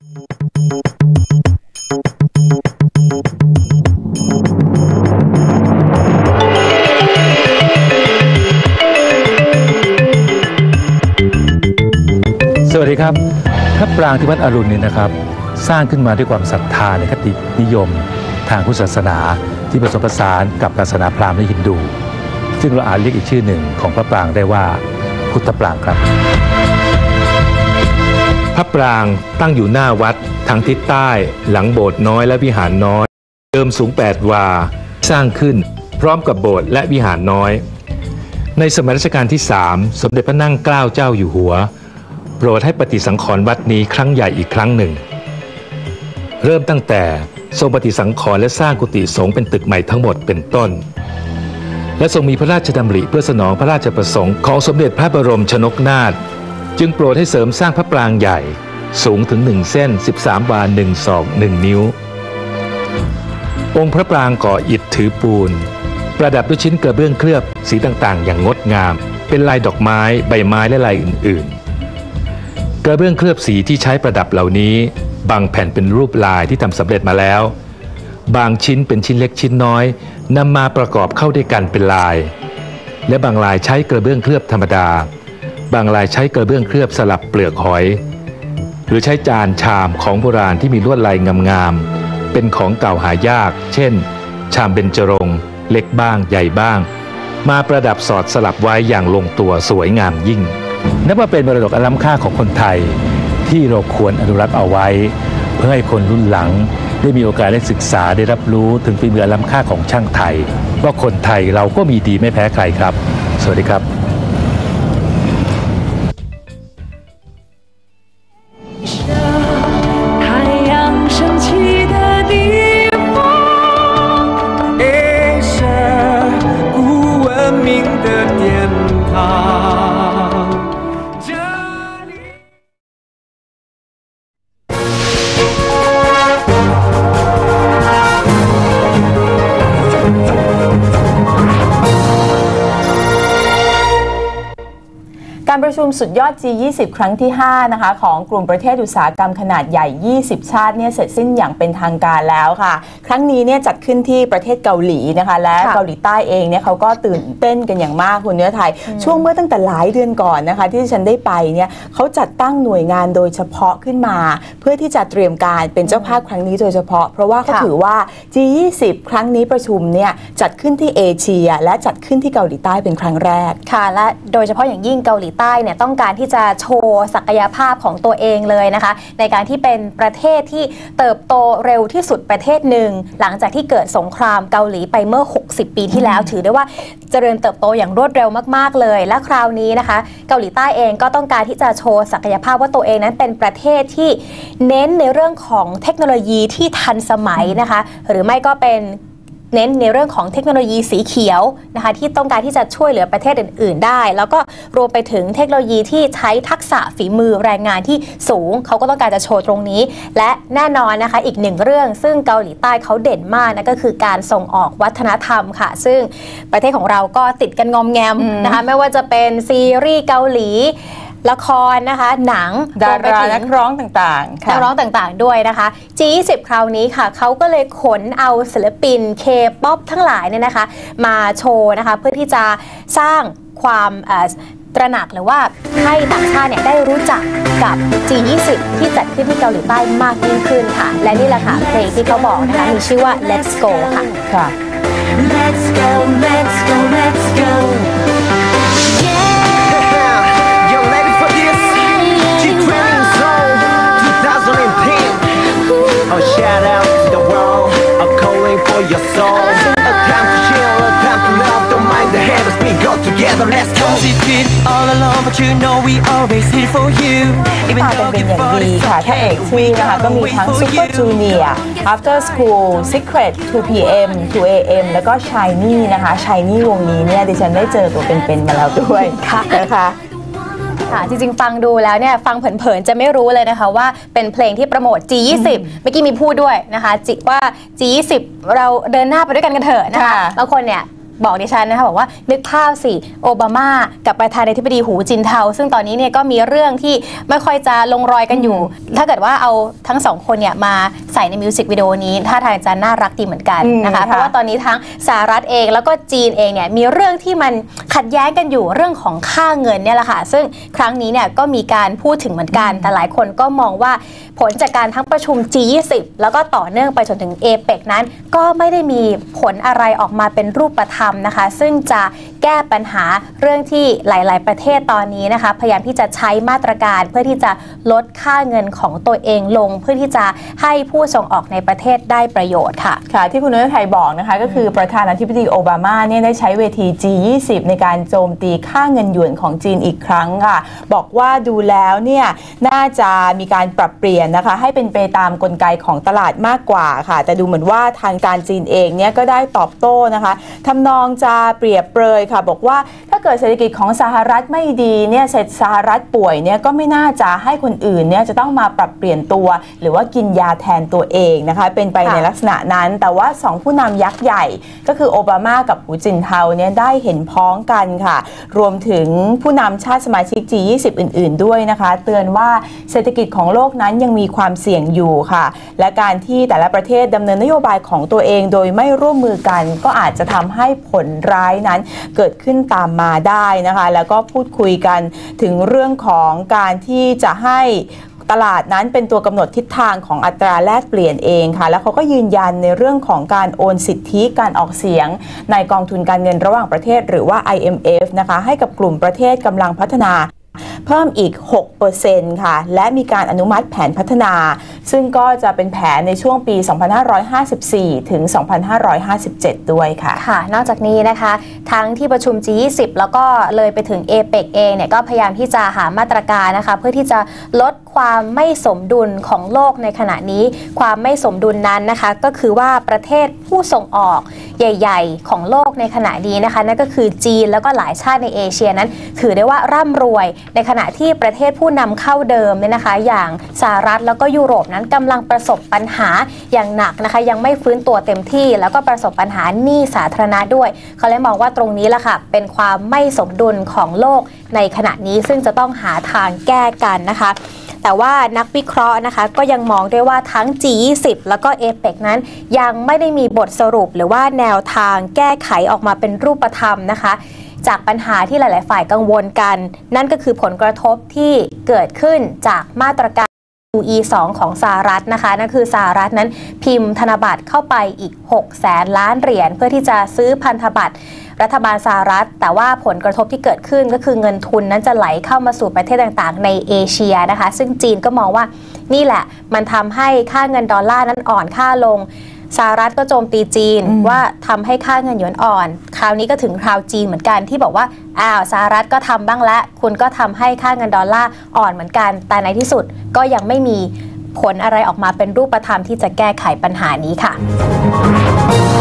สวัสดีครับพระปรางที่วัดอรุณนี่นะครับสร้างขึ้นมาด้วยความศรัทธาในคตินิยมทางพุทธศาสนาที่ผสมผสานกับศาสนาพราหมณ์และฮินดูซึ่งเราอาจเรียกอีกชื่อหนึ่งของพระปรางได้ว่าพุทธปรางครับพระปรางตั้งอยู่หน้าวัดทางทิศใต้หลังโบสถ์น้อยและวิหารน้อยเดิมสูง8 วาสร้างขึ้นพร้อมกับโบสถ์และวิหารน้อยในสมัยรัชกาลที่3สมเด็จพระนั่งเกล้าเจ้าอยู่หัวโปรดให้ปฏิสังขรณ์วัดนี้ครั้งใหญ่อีกครั้งหนึ่งเริ่มตั้งแต่ทรงปฏิสังขรณ์และสร้างกุฏิสงฆ์เป็นตึกใหม่ทั้งหมดเป็นต้นและทรงมีพระราชดำริเพื่อสนองพระราชประสงค์ของสมเด็จพระบรมชนกนาถจึงโปรดให้เสริมสร้างพระปรางใหญ่สูงถึง1 เส้น13 วา 1 ศอก 1 นิ้วองค์พระปรางก่ออิฐถือปูนประดับด้วยชิ้นกระเบื้องเคลือบสีต่างๆอย่างงดงามเป็นลายดอกไม้ใบไม้และลายอื่นๆกระเบื้องเคลือบสีที่ใช้ประดับเหล่านี้บางแผ่นเป็นรูปลายที่ทำสำเร็จมาแล้วบางชิ้นเป็นชิ้นเล็กชิ้นน้อยนำมาประกอบเข้าด้วยกันเป็นลายและบางลายใช้กระเบื้องเคลือบธรรมดาบางลายใช้กระเบื้องเคลือบสลับเปลือกหอยหรือใช้จานชามของโบราณที่มีลวดลายงามๆเป็นของเก่าหายากเช่นชามเบญจรงค์เล็กบ้างใหญ่บ้างมาประดับสอดสลับไว้อย่างลงตัวสวยงามยิ่งนับว่าเป็นมรดกอันล้ำค่าของคนไทยที่เราควรอนุรักษ์เอาไว้เพื่อให้คนรุ่นหลังได้มีโอกาสได้ศึกษาได้รับรู้ถึงฝีมืออันล้ำค่าของช่างไทยว่าคนไทยเราก็มีดีไม่แพ้ใครครับสวัสดีครับการประชุมสุดยอด G20 ครั้งที่5นะคะของกลุ่มประเทศอุตสาหกรรมขนาดใหญ่20ชาติเนี่ยเสร็จสิ้นอย่างเป็นทางการแล้วค่ะครั้งนี้เนี่ยจัดขึ้นที่ประเทศเกาหลีนะคะและเกาหลีใต้เองเนี่ยเขาก็ตื่นเต้นกันอย่างมากคุณเนื้อไทยช่วงเมื่อตั้งแต่หลายเดือนก่อนนะคะที่ฉันได้ไปเนี่ยเขาจัดตั้งหน่วยงานโดยเฉพาะขึ้นมาเพื่อที่จะเตรียมการเป็นเจ้าภาพครั้งนี้โดยเฉพาะเพราะว่าเขาถือว่า G20 ครั้งนี้ประชุมเนี่ยจัดขึ้นที่เอเชียและจัดขึ้นที่เกาหลีใต้เป็นครั้งแรกค่ะและโดยเฉพาะอย่างยิ่งเกาหลีใต้เนี่ยต้องการที่จะโชว์ศักยภาพของตัวเองเลยนะคะในการที่เป็นประเทศที่เติบโตเร็วที่สุดประเทศหนึ่งหลังจากที่เกิดสงครามเกาหลีไปเมื่อ60 ปีที่แล้วถือได้ว่าเจริญเติบโตอย่างรวดเร็วมากๆเลยและคราวนี้นะคะเกาหลีใต้เองก็ต้องการที่จะโชว์ศักยภาพว่าตัวเองนั้นเป็นประเทศที่เน้นในเรื่องของเทคโนโลยีที่ทันสมัยนะคะหรือไม่ก็เป็นเน้นในเรื่องของเทคโนโลยีสีเขียวนะคะที่ต้องการที่จะช่วยเหลือประเทศอื่นๆได้แล้วก็รวมไปถึงเทคโนโลยีที่ใช้ทักษะฝีมือแรงงานที่สูงเขาก็ต้องการจะโชว์ตรงนี้และแน่นอนนะคะอีกหนึ่งเรื่องซึ่งเกาหลีใต้เขาเด่นมากนะก็คือการส่งออกวัฒนธรรมค่ะซึ่งประเทศของเราก็ติดกันงอมแงมนะคะไม่ว่าจะเป็นซีรีส์เกาหลีละครนะคะหนังดารานักร้องต่างๆนักร้องต่างๆด้วยนะคะ G20 คราวนี้ค่ะเขาก็เลยขนเอาศิลปิน K-POP ทั้งหลายเนี่ยนะคะมาโชว์นะคะเพื่อที่จะสร้างความตระหนักหรือว่าให้ต่างชาติเนี่ยได้รู้จักกับ G20 ที่จัดขึ้นที่เกาหลีใต้มากยิ่งขึ้นค่ะและนี่แหละค่ะเพลงที่เขาบอกนะคะมีชื่อว่า Let's Go ค่ะ Let's go Let's go Let's go Shout out to the world, a calling for your soul. A time to chill, a time to love. Don't mind the haters, we go together. Let's go. We did all alone, but you know we always here for you. มาเป็นอย่างดีค่ะถ้าเอกที่นะคะก็มีทั้ง Super Junior, After School, Secret, 2PM, 2AM แล้วก็ Shiny นะคะ Shiny วงนี้เนี่ยดิฉันได้เจอตัวเป็นๆมาแล้วด้วยนะคะจริงๆฟังดูแล้วเนี่ยฟังเผินๆจะไม่รู้เลยนะคะว่าเป็นเพลงที่โปรโมท G20 เมื่อกี้มีพูดด้วยนะคะว่า G20 เราเดินหน้าไปด้วยกันเถอะนะคะบางคนเนี่ยบอกดิฉันนะคะบอกว่านึกภาพสิโอบามากับประธานาธิบดีหูจินเทาซึ่งตอนนี้เนี่ยก็มีเรื่องที่ไม่ค่อยจะลงรอยกันอยู่ถ้าเกิดว่าเอาทั้งสองคนเนี่ยมาใส่ในมิวสิกวิดีโอนี้ท่าทางจะน่ารักดีเหมือนกันนะคะเพราะว่าตอนนี้ทั้งสหรัฐเองแล้วก็จีนเองเนี่ยมีเรื่องที่มันขัดแย้งกันอยู่เรื่องของค่าเงินเนี่ยแหละค่ะซึ่งครั้งนี้เนี่ยก็มีการพูดถึงเหมือนกันแต่หลายคนก็มองว่าผลจากการทั้งประชุม G20 แล้วก็ต่อเนื่องไปจนถึง APEC นั้นก็ไม่ได้มีผลอะไรออกมาเป็นรูปธรรมนะคะซึ่งจะแก้ปัญหาเรื่องที่หลายๆประเทศตอนนี้นะคะพยายามที่จะใช้มาตรการเพื่อที่จะลดค่าเงินของตัวเองลงเพื่อที่จะให้ผู้ส่งออกในประเทศได้ประโยชน์ค่ะค่ะที่คุณนุ้ยไทยบอกนะคะก็คือประธานาธิบดีโอบามาเนี่ยได้ใช้เวที G20 ในการโจมตีค่าเงินหยวนของจีนอีกครั้งค่ะบอกว่าดูแล้วเนี่ยน่าจะมีการปรับเปลี่ยนนะคะให้เป็นไปตามกลไกของตลาดมากกว่าค่ะแต่ดูเหมือนว่าทางการจีนเองเนี่ยก็ได้ตอบโต้นะคะทำนองจะเปรียบเปรยค่ะบอกว่าถ้าเกิดเศรษฐกิจของสหรัฐไม่ดีเนี่ยเสร็จสหรัฐป่วยเนี่ยก็ไม่น่าจะให้คนอื่นเนี่ยจะต้องมาปรับเปลี่ยนตัวหรือว่ากินยาแทนตัวเองนะคะเป็นไปในลักษณะนั้นแต่ว่า2ผู้นำยักษ์ใหญ่ก็คือโอบามากับหูจินเทาเนี่ยได้เห็นพ้องกันค่ะรวมถึงผู้นำชาติสมาชิก G20 อื่นๆด้วยนะคะเตือนว่าเศรษฐกิจของโลกนั้นยังมีความเสี่ยงอยู่ค่ะและการที่แต่ละประเทศดำเนินนโยบายของตัวเองโดยไม่ร่วมมือกันก็อาจจะทำให้ผลร้ายนั้นเกิดขึ้นตามมาได้นะคะแล้วก็พูดคุยกันถึงเรื่องของการที่จะให้ตลาดนั้นเป็นตัวกำหนดทิศทางของอัตราแลกเปลี่ยนเองค่ะแล้วเขาก็ยืนยันในเรื่องของการโอนสิทธิการออกเสียงในกองทุนการเงินระหว่างประเทศหรือว่า IMF นะคะให้กับกลุ่มประเทศกำลังพัฒนาเพิ่มอีก 6% ค่ะและมีการอนุมัติแผนพัฒนาซึ่งก็จะเป็นแผนในช่วงปี 2554 ถึง 2557 ด้วยค่ะค่ะนอกจากนี้นะคะทั้งที่ประชุม G20 แล้วก็เลยไปถึง APEC เองเนี่ยก็พยายามที่จะหามาตรการนะคะเพื่อที่จะลดความไม่สมดุลของโลกในขณะนี้ความไม่สมดุลนั้นนะคะก็คือว่าประเทศผู้ส่งออกใหญ่ๆของโลกในขณะนี้นะคะนั่นก็คือจีนแล้วก็หลายชาติในเอเชียนั้นถือได้ว่าร่ำรวยในขณะที่ประเทศผู้นำเข้าเดิมเนี่ยนะคะอย่างสหรัฐแล้วก็ยุโรปนั้นกำลังประสบปัญหาอย่างหนักนะคะยังไม่ฟื้นตัวเต็มที่แล้วก็ประสบปัญหาหนี้สาธารณะด้วยเขาเลยมองว่าตรงนี้แหละค่ะเป็นความไม่สมดุลของโลกในขณะนี้ซึ่งจะต้องหาทางแก้กันนะคะแต่ว่านักวิเคราะห์นะคะก็ยังมองด้วยว่าทั้ง G20 แล้วก็ APEC นั้นยังไม่ได้มีบทสรุปหรือว่าแนวทางแก้ไขออกมาเป็นรูปธรรมนะคะจากปัญหาที่หลายๆฝ่ายกังวลกันนั่นก็คือผลกระทบที่เกิดขึ้นจากมาตรการ QE2 ของสหรัฐนะคะนั่นคือสหรัฐนั้นพิมพ์ธนบัตรเข้าไปอีก 600,000 ล้านเหรียญเพื่อที่จะซื้อพันธบัตรรัฐบาลสหรัฐแต่ว่าผลกระทบที่เกิดขึ้นก็คือเงินทุนนั้นจะไหลเข้ามาสู่ประเทศต่างๆในเอเชียนะคะซึ่งจีนก็มองว่านี่แหละมันทำให้ค่าเงินดอลลาร์นั้นอ่อนค่าลงสหรัฐก็โจมตีจีนว่าทำให้ค่าเงินหยวนอ่อนคราวนี้ก็ถึงคราวจีนเหมือนกันที่บอกว่าสหรัฐก็ทำบ้างแล้วคุณก็ทำให้ค่าเงินดอลลาร์อ่อนเหมือนกันแต่ในที่สุดก็ยังไม่มีผลอะไรออกมาเป็นรูปธรรมที่จะแก้ไขปัญหานี้ค่ะ